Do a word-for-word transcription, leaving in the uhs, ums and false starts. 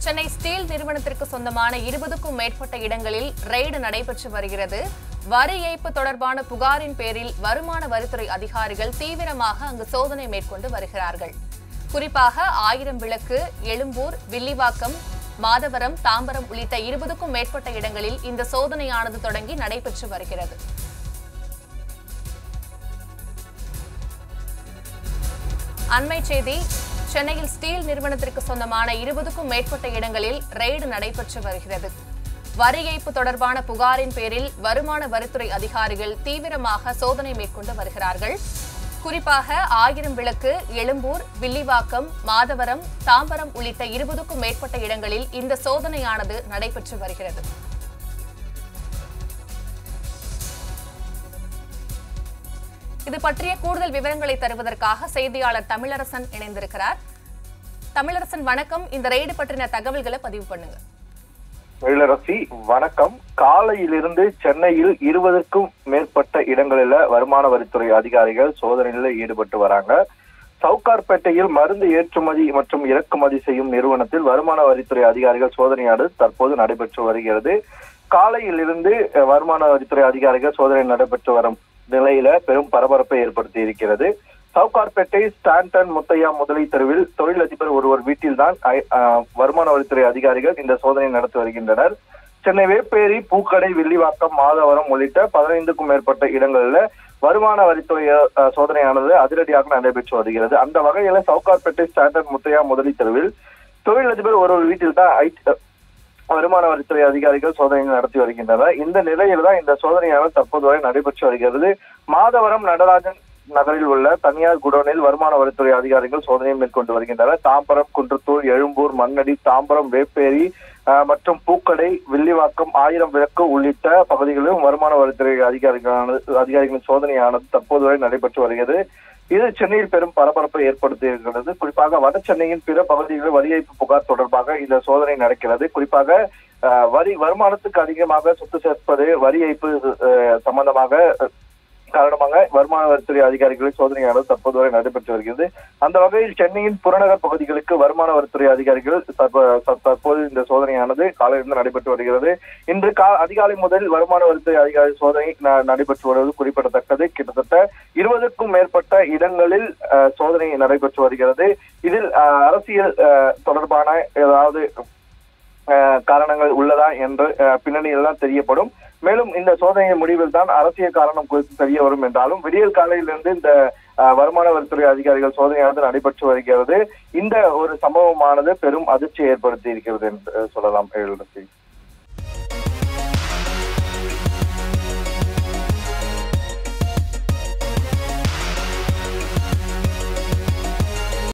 Chennai steel நிறுவனத்திற்கு சொந்தமான இருபதுக்கும் மேற்பட்ட இடங்களில் ரெய்டு நடைபெற்று வருகிறது. வரி ஏய்ப்பு தொடர்பான புகாரின் பேரில் வருமான வரித்துறை அதிகாரிகள் தீவிரமாக அங்கு சோதனை மேற்கொண்டு வருகிறார்கள். குறிப்பாக ஆயிரம் விளக்கு, எழும்பூர், வில்லிவாக்கம், மாதவரம், தாம்பரம் உள்ளிட்ட இருபதுக்கும் மேற்பட்ட இடங்களில் இந்த சோதனையானது தொடங்கி நடைபெற்று வருகிறது. அண்மை செய்தி: சென்னையில் ஸ்டீல் நிறுவனத்திற்கு சொந்தமான இருபதுக்கும் மேற்பட்ட இடங்களில் ரெய்டு நடைபெற்று வருகிறது. வரி ஏய்ப்பு தொடர்பான புகாரின் பேரில் வருமான வரித்துறை அதிகாரிகள் தீவிரமாக சோதனை மேற்கொண்டு வருகிறார்கள். குறிப்பாக ஆயிரம் விளக்கு, எழும்பூர், வில்லிவாக்கம், மாதவரம், தாம்பரம் உள்ளிட்ட இருபதுக்கும் மேற்பட்ட இடங்களில் இந்த சோதனையானது நடைபெற்று வருகிறது. இது பற்றிய கூடுதல் விவரங்களை தருவதற்காக செய்தியாளர் தமிழரசன் இணைந்திருக்கிறார். தமிழரசன், வணக்கம். இந்த ரெய்டு பற்றின தகவல்களை பதிவு பண்ணுங்க. தமிழரசி, வணக்கம். காலையிலிருந்து சென்னையில் இருபதுக்கும் மேற்பட்ட இடங்களில் வருமான வரித்துறை அதிகாரிகள் சோதனையில் ஈடுபட்டு வராங்க. சவுகார்பேட்டையில் மருந்து ஏற்றுமதி மற்றும் இறக்குமதி செய்யும் நிறுவனத்தில் வருமான வரித்துறை அதிகாரிகள் சோதனையானது தற்போது நடைபெற்று வருகிறது. காலையிலிருந்து வருமான வரித்துறை அதிகாரிகள் சோதனை நடைபெற்று வரும் நிலையில பெரும் பரபரப்பை ஏற்படுத்தி இருக்கிறது. சவுகார்பேட்டை ஸ்டாண்டன் முத்தையா முதலை தெருவில் தொழிலதிபர் ஒருவர் வீட்டில்தான் வருமான வரித்துறை அதிகாரிகள் இந்த சோதனை நடத்தி வருகின்றனர். சென்னை வேப்பேரி, பூக்கடை, வில்லிவாக்கம், மாதவரம் உள்ளிட்ட பதினைந்துக்கும் மேற்பட்ட இடங்களில் வருமான வரித்துறை சோதனையானது அதிரடியாக நடைபெற்று வருகிறது. அந்த வகையில சவுகார்பேட்டை ஸ்டாண்டன் முத்தையா முதலை தெருவில் தொழிலதிபர் ஒருவர் வீட்டில்தான் வருமான வரித்துறை அதிகாரிகள் சோதனை நடத்தி வருகின்றனர். இந்த நிலையில் தான் இந்த சோதனையானது தற்போது வரை நடைபெற்று வருகிறது. மாதவரம் நடராஜன் நகரில் உள்ள தனியார் குடோனில் வருமான வரித்துறை அதிகாரிகள் சோதனை மேற்கொண்டு வருகின்றனர். தாம்பரம், குன்றத்தூர், எழும்பூர், மண்ணடி, தாம்பரம், வேப்பேரி மற்றும் பூக்கடை, வில்லிவாக்கம், ஆயிரம் விளக்கு உள்ளிட்ட பகுதிகளிலும் வருமான வரித்துறை அதிகாரிகளான அதிகாரிகளின் சோதனையானது தற்போது வரை நடைபெற்று வருகிறது. இது சென்னையில் பெரும் பரபரப்பை ஏற்படுத்தி இருக்கிறது. குறிப்பாக வட சென்னையின் பிற பகுதிகளில் வரி ஏய்ப்பு புகார் தொடர்பாக இந்த சோதனை நடக்கிறது. குறிப்பாக வரி வருமானத்துக்கு அதிகமாக சொத்து சேர்ப்பது, வரி ஏய்ப்பு சம்பந்தமாக காரணமாக வருமான வரித்துறை அதிகாரிகளின் சோதனையானது தற்போது வரை நடைபெற்று வருகிறது. அந்த வகையில் சென்னையின் புறநகர் பகுதிகளுக்கு வருமான வரித்துறை அதிகாரிகள் தற்போது இந்த சோதனையானது காலையிலிருந்து நடைபெற்று வருகிறது. இன்று கா அதிகாலை முதல் வருமான வரித்துறை அதிகாரி சோதனை நடைபெற்று வருவது குறிப்பிடத்தக்கது. கிட்டத்தட்ட இருபதுக்கும் மேற்பட்ட இடங்களில் சோதனை நடைபெற்று வருகிறது. இதில் அரசியல் தொடர்பான ஏதாவது காரணங்கள் உள்ளதா என்று பின்னணியில் தான் தெரியப்படும். மேலும் இந்த சோதனையின் முடிவில் தான் அரசியல் காரணம் குறித்து தெரிய வரும் என்றாலும் விடியல் காலையிலிருந்து இந்த வருமான வரித்துறை அதிகாரிகள் சோதனையானது நடைபெற்று வருகிறது. இந்த ஒரு சம்பவமானது பெரும் அதிர்ச்சியை ஏற்படுத்தி இருக்கிறது என்று சொல்லலாம்.